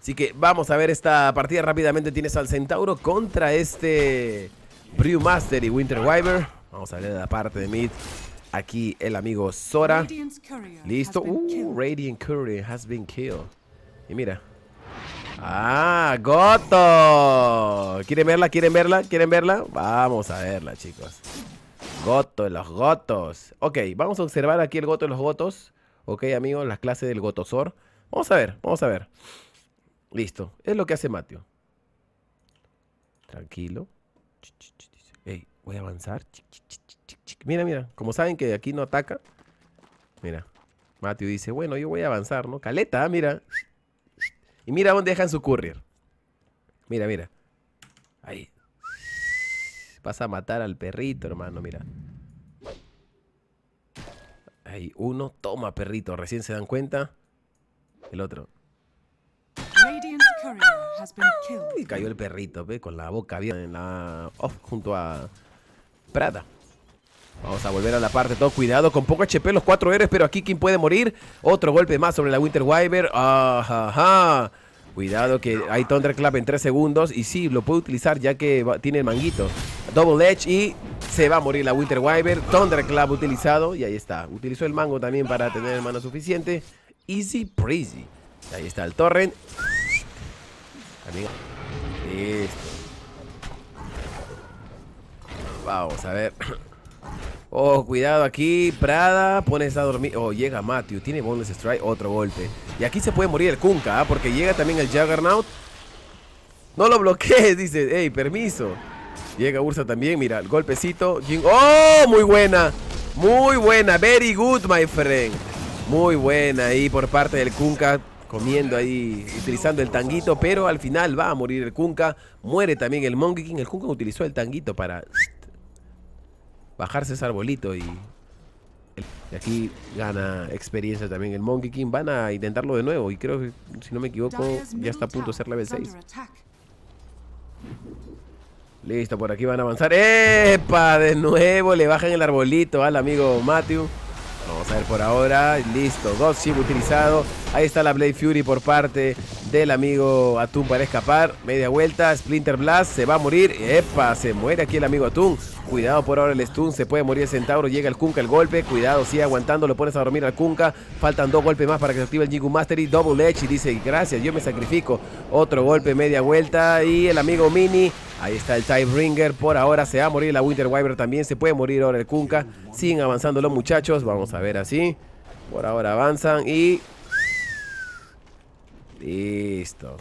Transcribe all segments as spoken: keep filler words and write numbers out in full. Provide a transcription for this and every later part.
Así que vamos a ver esta partida rápidamente. Tienes al Centauro contra este Brewmaster y Winter Wyvern. Vamos a ver la parte de mid. Aquí el amigo Sora. Listo. Uh, Radiant Courier has been killed. Y mira. Ah, Goto. ¿Quieren verla? ¿Quieren verla? ¿Quieren verla? Vamos a verla, chicos. Goto de los Gotos. Ok, vamos a observar aquí el Goto de los Gotos. Ok, amigos, las clases del Gotosor. Vamos a ver, vamos a ver. Listo, es lo que hace Matthew. Tranquilo. Ey, voy a avanzar. Mira, mira, como saben que aquí no ataca. Mira, Matthew dice, bueno, yo voy a avanzar, ¿no? Caleta, mira. Y mira dónde dejan su courier. Mira, mira. Ahí. Vas a matar al perrito, hermano, mira. Ahí, uno. Toma, perrito. Recién se dan cuenta. El otro. Y cayó el perrito, ¿ve? Con la boca bien en la off junto a Prada. Vamos a volver a la parte. Todo cuidado, con poco H P los cuatro héroes, pero aquí ¿quién puede morir? Otro golpe más sobre la Winter Wyvern. Ajá. Cuidado que hay Thunderclap en tres segundos. Y sí, lo puede utilizar ya que va, tiene el manguito. Double Edge y se va a morir la Winter Wyvern. Thunderclap utilizado y ahí está. Utilizó el mango también para tener el mana suficiente. Easy breezy. Ahí está el torrent. Amigo. Listo. Vamos a ver. Oh, cuidado aquí. Prada, pones a dormir. Oh, llega Matthew. Tiene bonus strike. Otro golpe. Y aquí se puede morir el Kunkka, ¿eh? Porque llega también el Juggernaut. No lo bloquees, dice. Ey, permiso. Llega Ursa también. Mira, el golpecito. Oh, muy buena. Muy buena. Very good, my friend. Muy buena ahí por parte del Kunkka. Comiendo ahí, utilizando el tanguito. Pero al final va a morir el Kunkka. Muere también el Monkey King. El Kunkka utilizó el tanguito para bajarse ese arbolito y, y aquí gana experiencia también el Monkey King. Van a intentarlo de nuevo y creo que, si no me equivoco, ya está a punto de ser level seis. Listo, por aquí van a avanzar. ¡Epa! De nuevo le bajan el arbolito al amigo Matthew. Vamos a ver por ahora. Listo, Ghost Ship utilizado. Ahí está la Blade Fury por parte del amigo Atún para escapar. Media vuelta, Splinter Blast. Se va a morir. ¡Epa! Se muere aquí el amigo Atún. Cuidado por ahora el stun. Se puede morir el Centauro. Llega el Kunkka el golpe. Cuidado, sigue aguantando. Lo pones a dormir al Kunkka. Faltan dos golpes más para que se active el Jingu Mastery. Double Edge y dice, gracias, yo me sacrifico. Otro golpe, media vuelta. Y el amigo Mini. Ahí está el Tidebringer. Por ahora se va a morir la Winter Wyvern también. Se puede morir ahora el Kunkka. Siguen avanzando los muchachos. Vamos a ver así. Por ahora avanzan y... listo.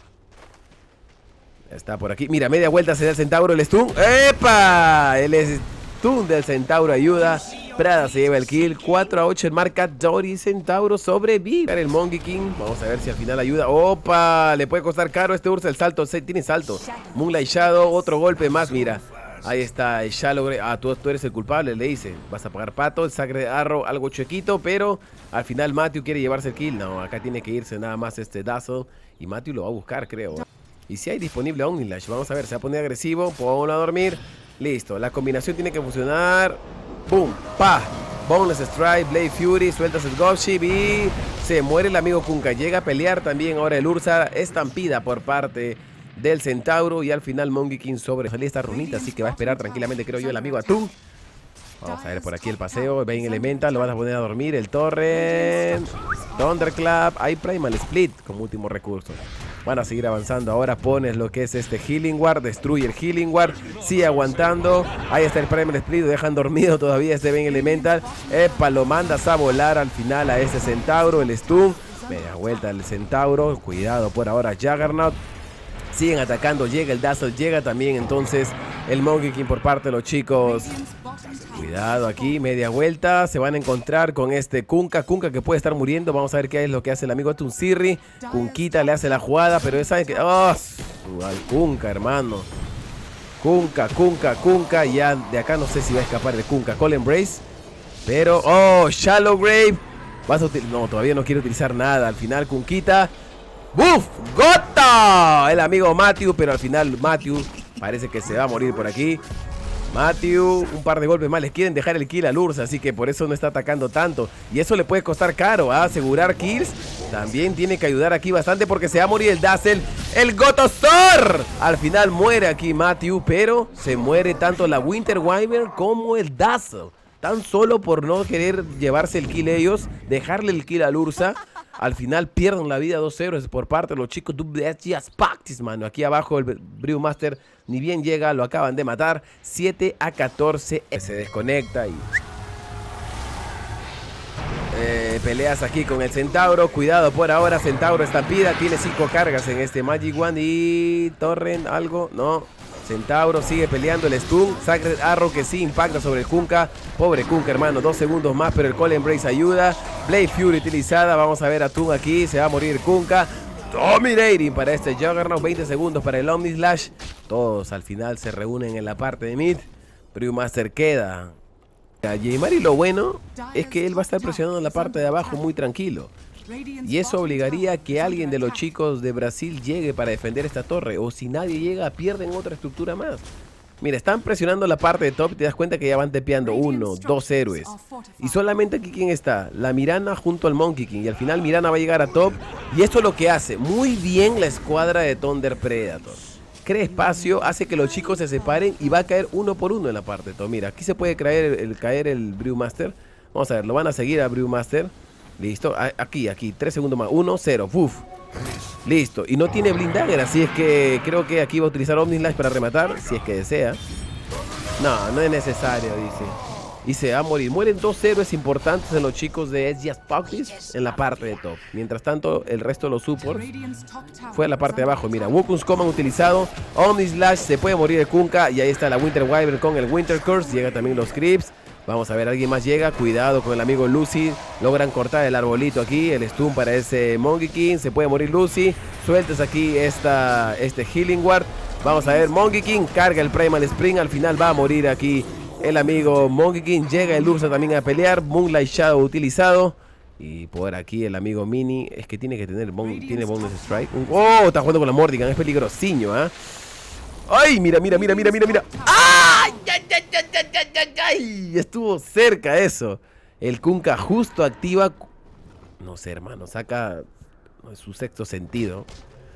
Está por aquí. Mira, media vuelta se da el Centauro, el stun. ¡Epa! El stun del Centauro ayuda. Prada se lleva el kill. cuatro a ocho en marca. Dory Centauro sobrevive. El Monkey King. Vamos a ver si al final ayuda. ¡Opa! Le puede costar caro este Ursa el salto. Tiene salto. Moonlight Shadow. Otro golpe más. Mira. Ahí está el Shallow Grave. Ah, tú, tú eres el culpable, le dice. Vas a pagar pato. El Sacred Arrow, algo chuequito, pero al final Matthew quiere llevarse el kill. No, acá tiene que irse nada más este Dazzle. Y Matthew lo va a buscar, creo. Y si hay disponible Omnilash, vamos a ver, se va a poner agresivo. Ponlo a dormir. Listo, la combinación tiene que funcionar. ¡Pum! ¡Pa! Boneless Strike, Blade Fury, sueltas el Ghost Ship y se muere el amigo Kunkka. Llega a pelear también ahora el Ursa. Estampida por parte del Centauro y al final Monkey King sobre salía esta runita, así que va a esperar tranquilamente, creo yo, el amigo Atún. Vamos a ver por aquí el paseo. Ven Elemental, lo van a poner a dormir. El Torrent, Thunderclap. Hay Primal Split como último recurso. Van a seguir avanzando. Ahora pones lo que es este Healing Ward. Destruye el Healing Ward. Sigue aguantando. Ahí está el Primal Split. Lo dejan dormido todavía este Ben Elemental. Epa, lo mandas a volar al final a este Centauro. El stun. Media vuelta el Centauro. Cuidado por ahora Juggernaut. Siguen atacando, llega el Dazzle, llega también entonces el Monkey King por parte de los chicos. Cuidado aquí, media vuelta, se van a encontrar con este Kunkka, Kunkka que puede estar muriendo. Vamos a ver qué es lo que hace el amigo Tunsirri. Kunkita le hace la jugada, pero ya saben que... ¡Oh! Al Kunkka, hermano. Kunkka, Kunkka, Kunkka, ya de acá no sé si va a escapar el Kunkka. Call Embrace, pero... ¡Oh! Shallow Grave. Vas a no, todavía no quiere utilizar nada. Al final Kunkita... ¡Buf! ¡Gota! El amigo Matthew, pero al final Matthew parece que se va a morir por aquí. Matthew, un par de golpes más, les quieren dejar el kill al Ursa, así que por eso no está atacando tanto. Y eso le puede costar caro, ¿eh? Asegurar kills. también tiene que ayudar aquí bastante porque se va a morir el Dazzle. ¡El Gotosor! Al final muere aquí Matthew, pero se muere tanto la Winter Wyvern como el Dazzle. Tan solo por no querer llevarse el kill ellos, dejarle el kill al Ursa. Al final pierden la vida dos cero por parte de los chicos de S G S Practice, mano. Aquí abajo el Brewmaster ni bien llega, lo acaban de matar. siete a catorce. Se desconecta y... Eh, peleas aquí con el Centauro. Cuidado por ahora, Centauro estampida. Tiene cinco cargas en este Magic Wand. Y Torrent, algo, no. Centauro sigue peleando el stun. Sacred Arrow que sí impacta sobre el Kunkka. Pobre Kunkka, hermano, dos segundos más, pero el Call Embrace ayuda. Blade Fury utilizada. Vamos a ver a Toon aquí. Se va a morir Kunkka. Dominating para este Juggernaut. veinte segundos para el Omnislash. Todos al final se reúnen en la parte de mid. Brewmaster queda. A Jaimari lo bueno es que él va a estar presionando en la parte de abajo muy tranquilo. Y eso obligaría a que alguien de los chicos de Brasil llegue para defender esta torre. O si nadie llega, pierden otra estructura más. Mira, están presionando la parte de top y te das cuenta que ya van tepeando uno, dos héroes. Y solamente aquí, ¿quién está? La Mirana junto al Monkey King. Y al final Mirana va a llegar a top. Y esto es lo que hace muy bien la escuadra de Thunder Predator. Crea espacio, hace que los chicos se separen y va a caer uno por uno en la parte de top. Mira, aquí se puede caer el, el, caer el Brewmaster. Vamos a ver, lo van a seguir a Brewmaster. Listo, aquí, aquí, tres segundos más. uno, cero, ¡uf! Listo, y no tiene Blinddagger, así es que creo que aquí va a utilizar Omnislash para rematar, si es que desea. No, no es necesario, dice. Y se va a morir. Mueren dos héroes importantes en los chicos de S G S Practice en la parte de top. Mientras tanto, el resto de los supports fue a la parte de abajo. Mira, Wukun's Command utilizado. Omnislash, se puede morir el Kunkka. Y ahí está la Winter Wyvern con el Winter Curse. Llega también los Creeps. Vamos a ver, alguien más llega. Cuidado con el amigo Lucy. Logran cortar el arbolito aquí. El stun para ese Monkey King. Se puede morir Lucy. Sueltas aquí esta, este Healing Ward. Vamos a ver, Monkey King carga el Primal Spring. Al final va a morir aquí el amigo Monkey King. Llega el Ursa también a pelear. Moonlight Shadow utilizado. Y por aquí el amigo Mini. Es que tiene que tener bon tiene bonus strike. Oh, está jugando con la Mordigan. Es peligrosiño, ¿ah? ¿eh? ¡Ay! Mira, mira, mira, mira, mira, mira. ¡Ay! ¡Ay, ay, ay, ay, ay, ay, ay! Estuvo cerca eso. El Kunkka justo activa. No sé, hermano. Saca su sexto sentido.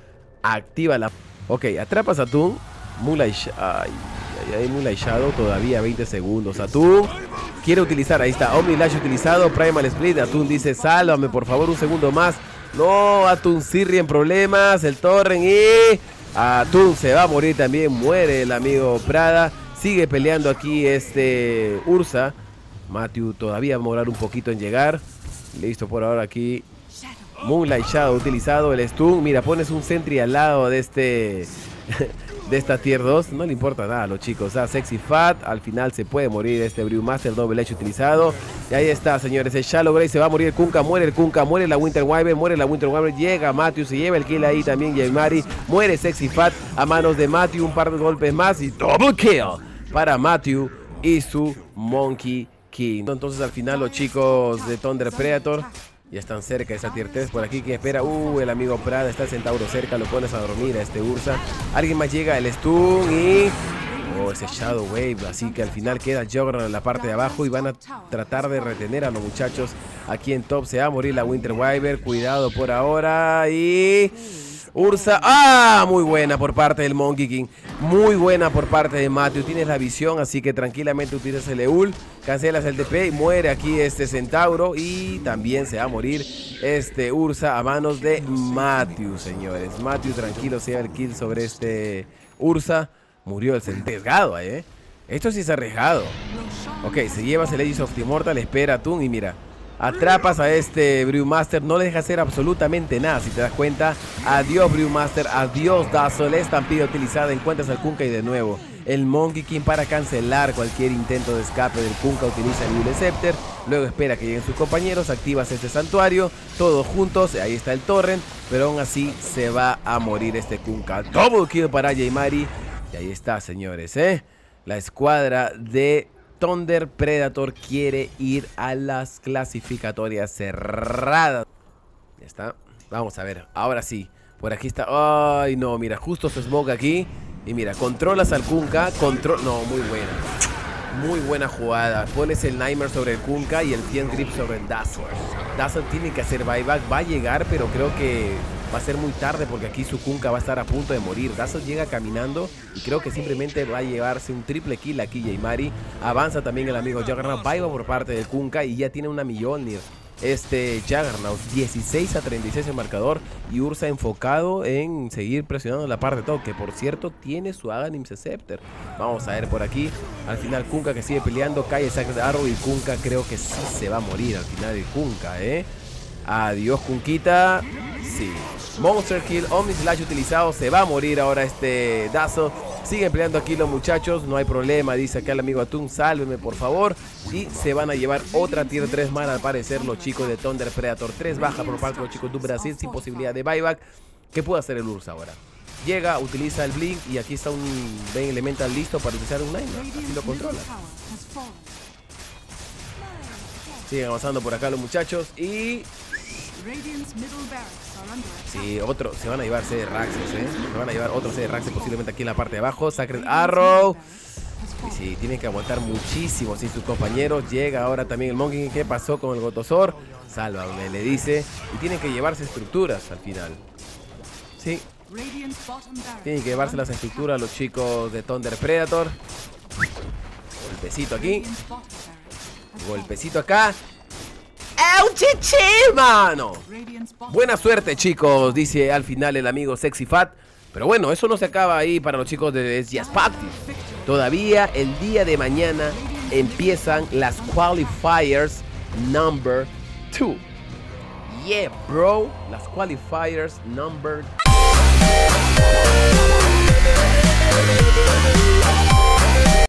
Activa la. Ok, atrapas a Toon. Moonlight. Ay, ay, ay, Moonlight Shadow. Todavía veinte segundos. Atún quiere utilizar. Ahí está. Omnislash utilizado. Primal Split. Atún dice: sálvame, por favor, un segundo más. No, Atún Sirri en problemas. El Torrent y. Atún se va a morir también. Muere el amigo Prada. Sigue peleando aquí este Ursa. Matthew todavía va a demorar un poquito en llegar. Listo por ahora aquí. Moonlight Shadow utilizado. El stun. Mira, pones un sentry al lado de este de esta tier dos. No le importa nada a los chicos. Ah, Sexy Fat. Al final se puede morir este Brewmaster. Double Edge utilizado. Y ahí está, señores. El Shallow Grey se va a morir. El Kunkka. Muere el Kunkka. Muere la Winter Wyvern. Muere la Winter Wyvern. Llega Matthew. Se lleva el kill ahí también. Jaimari. Muere Sexy Fat a manos de Matthew. Un par de golpes más. Y double kill para Matthew y su Monkey King. Entonces al final los chicos de Thunder Predator ya están cerca de esa tier tres. Por aquí, ¿quién espera? Uh, el amigo Prada. Está el Centauro cerca. Lo pones a dormir a este Ursa. Alguien más llega. El stun y... oh, ese Shadow Wave. Así que al final queda Juggernaut en la parte de abajo. Y van a tratar de retener a los muchachos aquí en top. Se va a morir la Winter Wyvern. Cuidado por ahora. Y... Ursa, ¡ah! Muy buena por parte del Monkey King. Muy buena por parte de Matthew. Tienes la visión, así que tranquilamente utilizas el E U L. Cancelas el T P y muere aquí este Centauro. Y también se va a morir este Ursa a manos de Matthew, señores. Matthew tranquilo se lleva el kill sobre este Ursa. Murió el Centauro, ¿eh? Esto sí es arriesgado. Ok, se llevas el Aegis of the Immortal. Espera a Toon y mira. Atrapas a este Brewmaster, no le deja hacer absolutamente nada, si te das cuenta. Adiós Brewmaster, adiós Dazzle, estampida utilizada, encuentras al Kunkka y de nuevo el Monkey King para cancelar cualquier intento de escape del Kunkka. Utiliza el Yule Scepter, luego espera que lleguen sus compañeros, activas este santuario, todos juntos, ahí está el Torrent, pero aún así se va a morir este Kunkka. Double kill para Jaimari, y ahí está, señores, ¿eh? La escuadra de Thunder Predator quiere ir a las clasificatorias cerradas. Ya está. Vamos a ver. Ahora sí. Por aquí está. Ay, no. Mira, justo se smoke aquí. Y mira, controlas al Kunkka. Control. No, muy buena. Muy buena jugada. Pones el Nightmare sobre el Kunkka y el Fiend Grip sobre el Dazzle. Dazzle tiene que hacer buyback. Va a llegar, pero creo que va a ser muy tarde porque aquí su Kunkka va a estar a punto de morir. Dazzle llega caminando y creo que simplemente va a llevarse un triple kill aquí J-Mari. Avanza también el amigo Juggernaut. Buyback por parte del Kunkka y ya tiene una Mjolnir. Este Juggernaut, dieciséis a treinta y seis el marcador. Y Ursa enfocado en seguir presionando la parte de top, que por cierto tiene su Aghanims Scepter. Vamos a ver por aquí. Al final Kunkka que sigue peleando, cae el Sacred Arrow y Kunkka creo que sí se va a morir al final el Kunkka, eh. Adiós Kunkita. Sí. Monster Kill, Omni Slash utilizado. Se va a morir ahora este Dazzle. Siguen peleando aquí los muchachos. No hay problema, dice acá el amigo Atún. Sálveme por favor. Y se van a llevar otra tier tres más al parecer los chicos de Thunder Predator. tres baja por parte de los chicos de Brasil sin posibilidad de buyback. ¿Qué puede hacer el Ursa ahora? Llega, utiliza el Blink y aquí está un Bane Elemental listo para utilizar un Nightmare. Así lo controla. Siguen avanzando por acá los muchachos y... Sí, otro, se van a llevar C de Raxes, ¿eh? Se van a llevar otro C de Raxes posiblemente aquí en la parte de abajo. Sacred Arrow. Y sí, tienen que aguantar muchísimo sin sus compañeros. Llega ahora también el Monkey. ¿Qué pasó con el Gotosor? Sálvame, le dice. Y tienen que llevarse estructuras al final. Sí. Tienen que llevarse las estructuras los chicos de Thunder Predator. Golpecito aquí. Golpecito acá. ¡Eh, un chichi, mano! Buena suerte, chicos, dice al final el amigo Sexy Fat. Pero bueno, eso no se acaba ahí para los chicos de Just Party. Todavía el día de mañana empiezan las Qualifiers number two. Yeah, bro. Las Qualifiers number two.